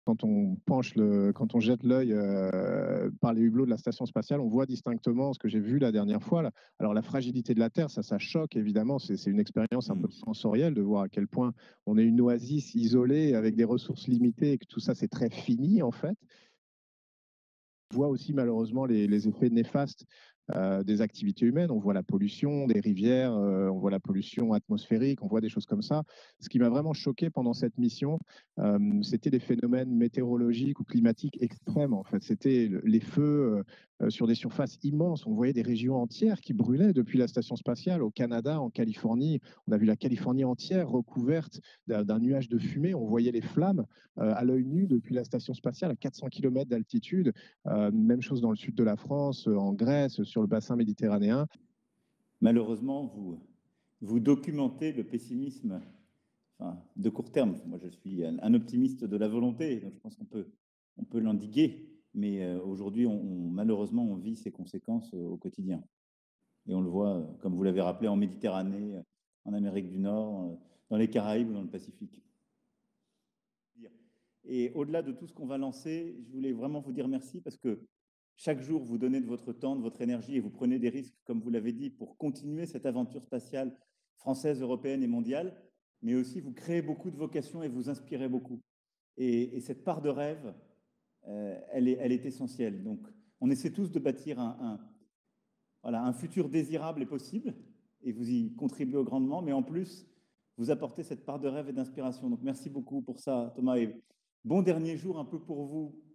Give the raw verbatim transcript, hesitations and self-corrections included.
Quand on penche le quand on jette l'œil, heu, par les hublots de la station spatiale, on voit distinctement ce que j'ai vu la dernière fois là. Alors la fragilité de la Terre, ça ça choque évidemment, c'est c'est une expérience un peu Mmh. sensorielle de voir à quel point on est une oasis isolée avec des ressources limitées et que tout ça c'est très fini en fait. On voit aussi malheureusement les les effets néfastes, heu, des activités humaines. On voit la pollution des rivières, heu, on voit la pollution atmosphérique, on voit des choses comme ça. Ce qui m'a vraiment choqué pendant cette mission, hem, c'était les phénomènes météorologiques ou climatiques extrêmes, en fait. C'était le les feux, heu heu, sur des surfaces immenses. On voyait des régions entières qui brûlaient depuis la station spatiale. Au Canada, en Californie, on a vu la Californie entière recouverte d'un d'un nuage de fumée. On voyait les flammes, heu, à l'œil nu depuis la station spatiale à quatre cents kilomètres d'altitude. Euh, même chose dans le sud de la France, euh, en Grèce, sur le bassin méditerranéen. Malheureusement, vous, vous documentez le pessimisme, enfin, de court terme. Moi, je suis un, un optimiste de la volonté, donc je pense qu'on peut, on peut l'endiguer. Mais euh, aujourd'hui, on, on- malheureusement, on vit ses conséquences euh, au quotidien. Et on le voit, euh, comme vous l'avez rappelé, en Méditerranée, euh, en Amérique du Nord, euh, dans les Caraïbes ou dans le Pacifique. Et au-delà de tout ce qu'on va lancer, je voulais vraiment vous dire merci parce que chaque jour, vous donnez de votre temps, de votre énergie et vous prenez des risques, comme vous l'avez dit, pour continuer cette aventure spatiale française, européenne et mondiale, mais aussi vous créez beaucoup de vocations et vous inspirez beaucoup. Et, et cette part de rêve, euh, elle, est, elle est essentielle. Donc, on essaie tous de bâtir un, un, voilà, un futur désirable et possible, et vous y contribuez grandement, mais en plus, vous apportez cette part de rêve et d'inspiration. Donc, merci beaucoup pour ça, Thomas, et bon dernier jour un peu pour vous